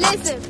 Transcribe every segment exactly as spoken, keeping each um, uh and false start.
Listen.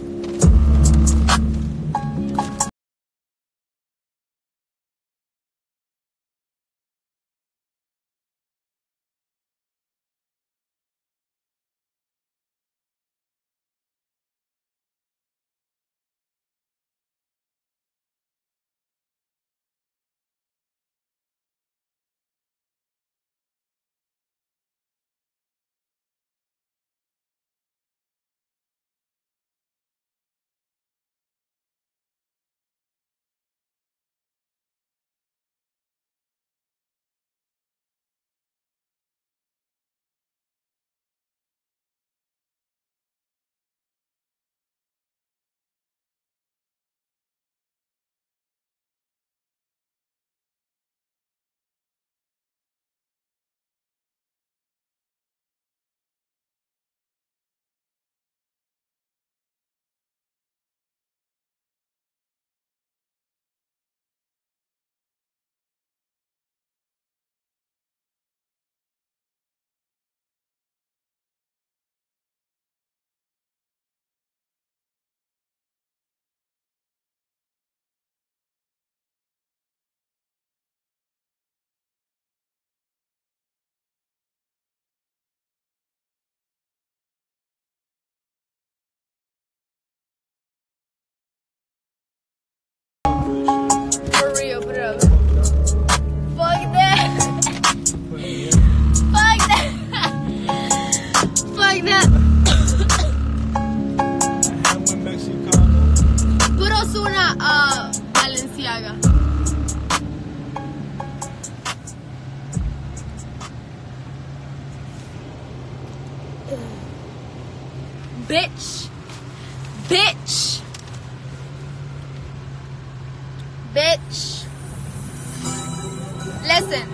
For real, put it up. Fuck that. Fuck that. Fuck that. Put us una uh, Balenciaga. Bitch. Bitch. Bitch. Listen.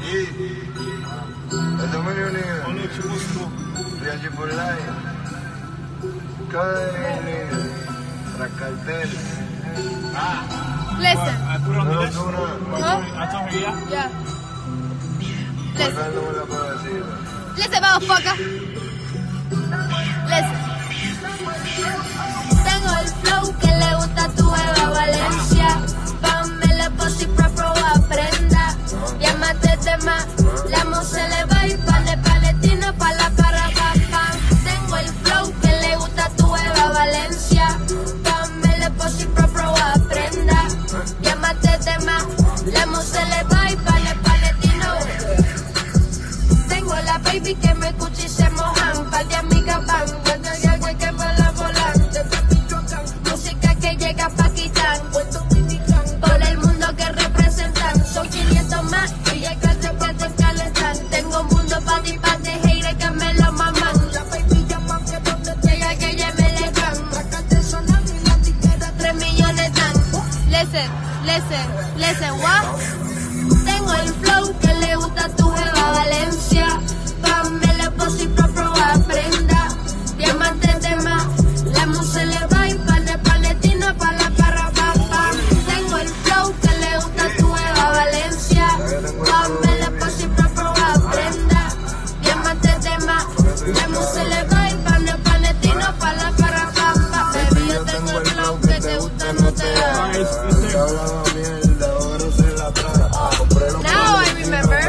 Listen. Huh? Yeah. Listen. Listen, motherfucker. Listen. Tengo el flow que le gusta a tu Eva Valencia. Pamela Pussy Pro aprenda. Llámate de más. La música le va y pan de Palestina pa' la para papá. Tengo el flow que le gusta a tu Eva Valencia. Pamela Pussy Pro aprenda. Llámate de más. La música le va y pan de Palestina. Tengo la baby que me escucha y se mojan. Par de amigas van. Que va la volante. Música que llega pa' quitar. Por el mundo que representan. Son quinientos más y ya casi que te calentan. Tengo un mundo pa' ti, pa' de haters que me lo maman. La baby llama que donde llega que ella me le dan. La cante sonan y la tiquera tres millones dan. Listen, listen, listen, what? Tengo el flow que le gusta a tu Eva Valencia. Pamela Pussy Pro aprenda. Diamante de más. La música le va y pan de Palestina pa' la para papá. Tengo el flow que le gusta a tu Eva Valencia. Pamela Pussy Pro aprenda. Diamante de más. La música le va y pan de Palestina pa' la para papá. Baby, yo tengo el flow que te gusta, no te da. Now I remember.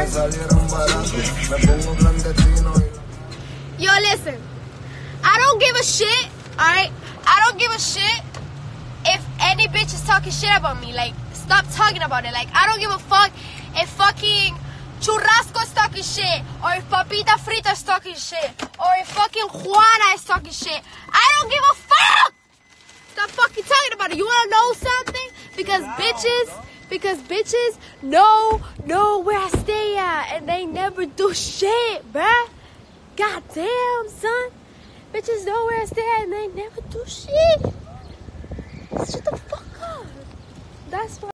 Yo, listen. I don't give a shit, alright? I don't give a shit if any bitch is talking shit about me. Like, stop talking about it. Like, I don't give a fuck if fucking Churrasco is talking shit, or if Papita Frita is talking shit, or if fucking Juana is talking shit. I don't give a fuck! Stop fucking talking about it. You wanna know something? Because bitches, because bitches know, know where I stay at, and they never do shit, bruh. God damn, son. Bitches know where I stay at and they never do shit. Shut the fuck up. That's why.